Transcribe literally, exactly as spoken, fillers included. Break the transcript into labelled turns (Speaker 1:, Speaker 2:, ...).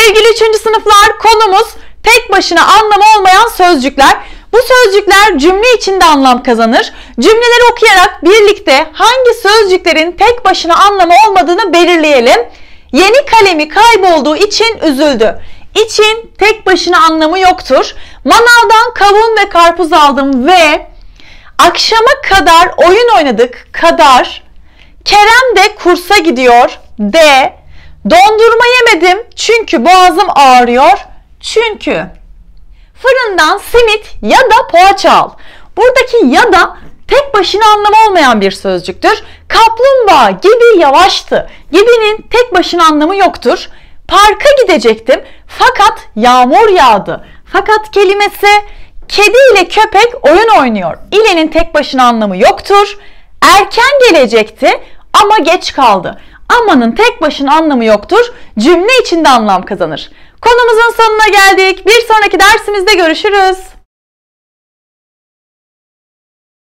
Speaker 1: Sevgili üçüncü sınıflar, konumuz tek başına anlamı olmayan sözcükler. Bu sözcükler cümle içinde anlam kazanır. Cümleleri okuyarak birlikte hangi sözcüklerin tek başına anlamı olmadığını belirleyelim. Yeni kalemi kaybolduğu için üzüldü. İçin tek başına anlamı yoktur. Manavdan kavun ve karpuz aldım ve akşama kadar oyun oynadık kadar. Kerem de kursa gidiyor de. Dondurma yemedim çünkü boğazım ağrıyor. Çünkü fırından simit ya da poğaça al. Buradaki ya da tek başına anlamı olmayan bir sözcüktür. Kaplumbağa gibi yavaştı. Gibinin tek başına anlamı yoktur. Parka gidecektim fakat yağmur yağdı. Fakat kelimesi kedi ile köpek oyun oynuyor. İlenin tek başına anlamı yoktur. Erken gelecekti ama geç kaldı. Amanın tek başına anlamı yoktur. Cümle içinde anlam kazanır. Konumuzun sonuna geldik. Bir sonraki dersimizde görüşürüz.